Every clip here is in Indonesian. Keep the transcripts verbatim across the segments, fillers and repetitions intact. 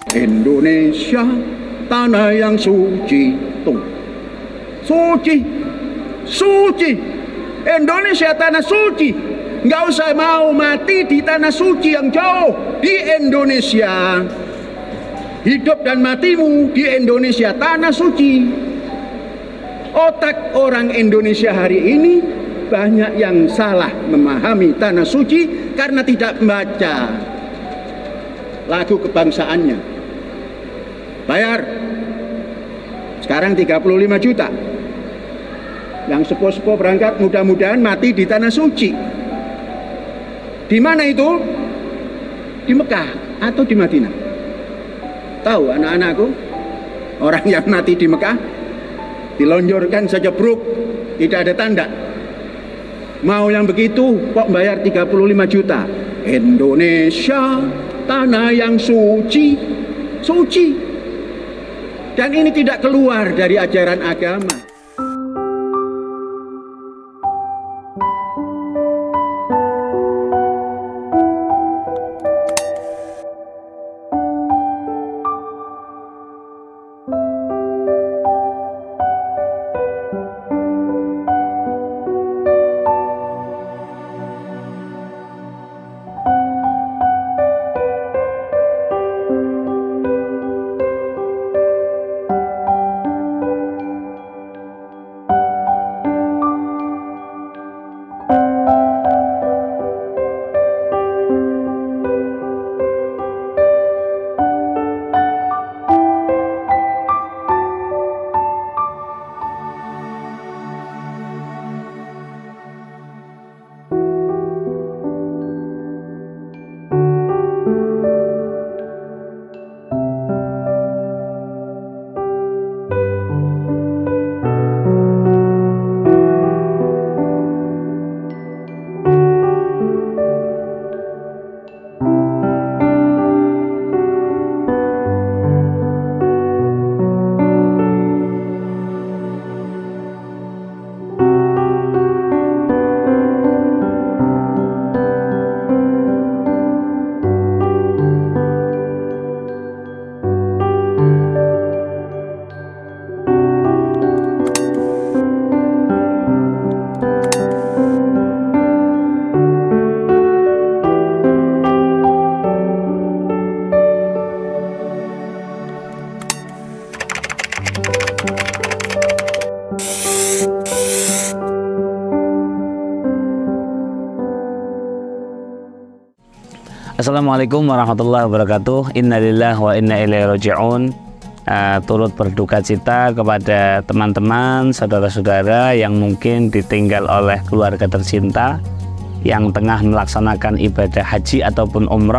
Indonesia, tanah yang suci. Tuh. Suci. Suci. Indonesia tanah suci. Nggak usah mau mati di tanah suci yang jauh. Di Indonesia. Hidup dan matimu di Indonesia, tanah suci. Otak orang Indonesia hari ini banyak yang salah memahami tanah suci karena tidak membaca lagu kebangsaannya. Bayar sekarang tiga puluh lima juta. Yang sepo-sepo berangkat mudah-mudahan mati di tanah suci. Di mana itu? Di Mekah atau di Madinah? Tahu anak-anakku, orang yang mati di Mekah dilonjorkan saja bruk, tidak ada tanda. Mau yang begitu kok bayar tiga puluh lima juta. Indonesia, tanah yang suci. Suci. Dan ini tidak keluar dari ajaran agama. Assalamualaikum warahmatullahi wabarakatuh. Innalillahi wa inna ilaihi raji'un. Uh, turut berduka cita kepada teman-teman, saudara-saudara yang mungkin ditinggal oleh keluarga tercinta yang tengah melaksanakan ibadah haji ataupun umroh.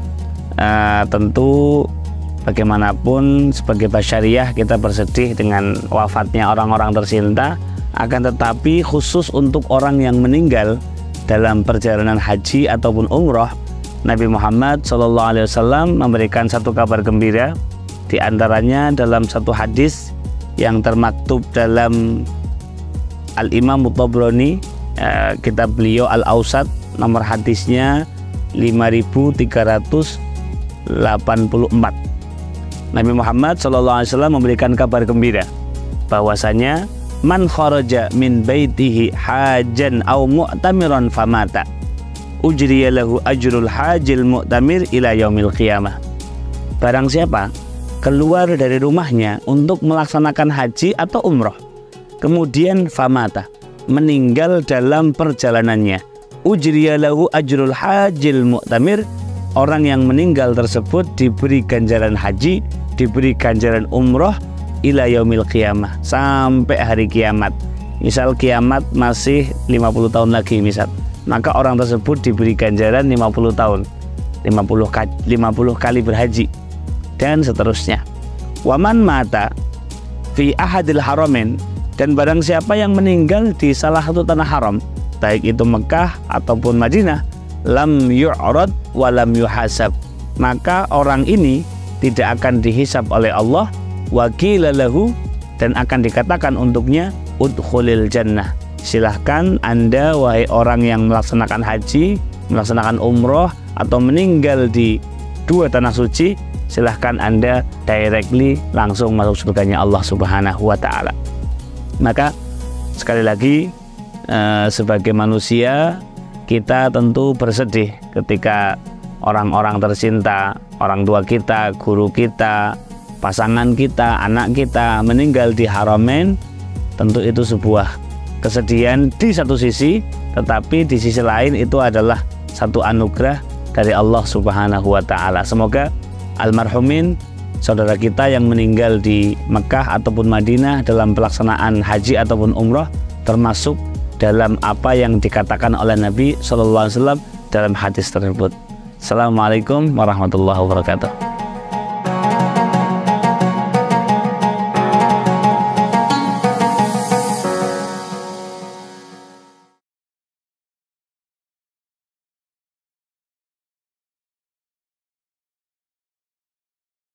Uh, tentu bagaimanapun sebagai basyariah kita bersedih dengan wafatnya orang-orang tercinta, akan tetapi khusus untuk orang yang meninggal dalam perjalanan haji ataupun umroh, Nabi Muhammad shallallahu alaihi wasallam memberikan satu kabar gembira, di antaranya dalam satu hadis yang termaktub dalam Al-Imam Tabrani, eh, kitab beliau Al-Awsat, nomor hadisnya lima ribu tiga ratus delapan puluh empat. Nabi Muhammad shallallahu alaihi wasallam memberikan kabar gembira bahwasanya man kharaja min baitihi hajan aw mu'tamiran famata ujriya lahu ajrul hajil mu'tamir ila yaumil qiyamah. Barang siapa keluar dari rumahnya untuk melaksanakan haji atau umroh, kemudian famata, meninggal dalam perjalanannya, ujriya lahu ajrul hajil mu'tamir, orang yang meninggal tersebut diberi ganjaran haji, diberi ganjaran umroh ila yaumil qiyamah, sampai hari kiamat. Misal kiamat masih lima puluh tahun lagi misal, maka orang tersebut diberi ganjaran lima puluh tahun, lima puluh, lima puluh kali berhaji, dan seterusnya. Waman mata fi ahadil haramin, dan barang siapa yang meninggal di salah satu tanah haram, baik itu Mekah ataupun Madinah, lam yu'rad wa lam yuhasab, maka orang ini tidak akan dihisab oleh Allah, wa qila lahu, dan akan dikatakan untuknya udkhulil jannah, silahkan Anda wahai orang yang melaksanakan haji, melaksanakan umroh atau meninggal di dua tanah suci, silahkan Anda directly langsung masuk surganya Allah Subhanahu wa Ta'ala. Maka sekali lagi eh, sebagai manusia kita tentu bersedih ketika orang-orang tercinta, orang tua kita, guru kita, pasangan kita, anak kita meninggal di Haramain. Tentu itu sebuah kesedihan di satu sisi, tetapi di sisi lain itu adalah satu anugerah dari Allah Subhanahu wa Ta'ala. Semoga almarhumin saudara kita yang meninggal di Mekah ataupun Madinah dalam pelaksanaan haji ataupun umrah termasuk dalam apa yang dikatakan oleh Nabi Shallallahu Alaihi Wasallam dalam hadis tersebut. Assalamualaikum warahmatullahi wabarakatuh.